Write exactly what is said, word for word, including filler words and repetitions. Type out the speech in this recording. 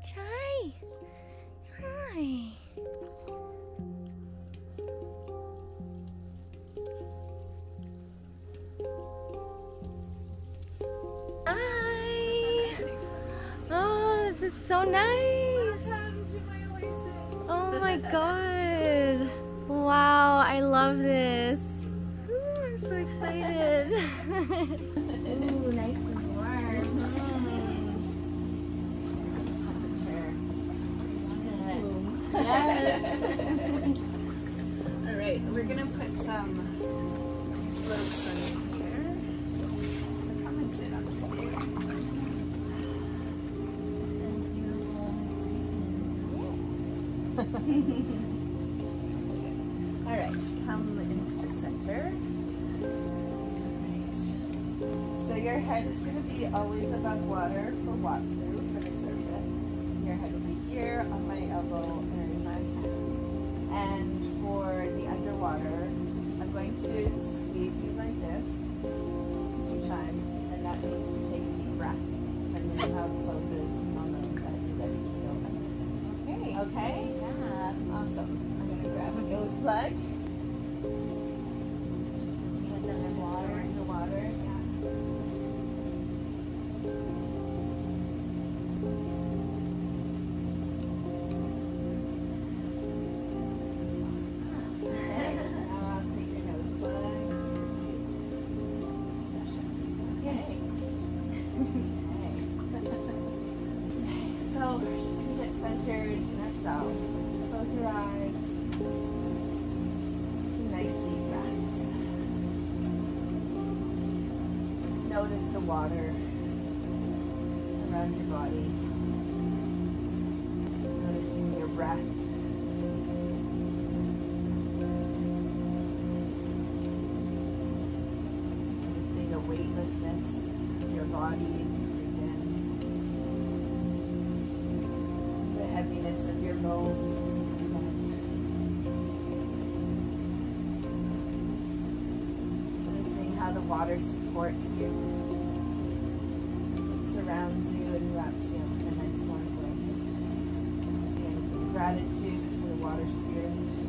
Chai. Hi. Hi. Oh, this is so nice. Oh my god. Wow, I love this. Ooh, I'm so excited. Ooh, nice and warm. Yes. All right, we're gonna put some floats in here. Come and sit on the stairs. All right, come into the center. Right. So your head is gonna be always above water for Watsu, for the surface. Your head will be here on my elbow or in my hand. And for the underwater, I'm going to squeeze you like this two times, and that means to take a deep breath. And then you have closes on them that you're ready to go. Okay. Okay? Yeah. Awesome. I'm gonna grab a nose plug. Just in the water. In the water, yeah. So we're just going to get centered in ourselves. So just close your eyes. Some nice deep breaths. Just notice the water around your body. Noticing your breath. Noticing the weightlessness of your body as you breathe in. Heaviness of your bones as you breathe out. Noticing how the water supports you. It surrounds you and wraps you up in a nice warm blanket. And some gratitude for the water spirit.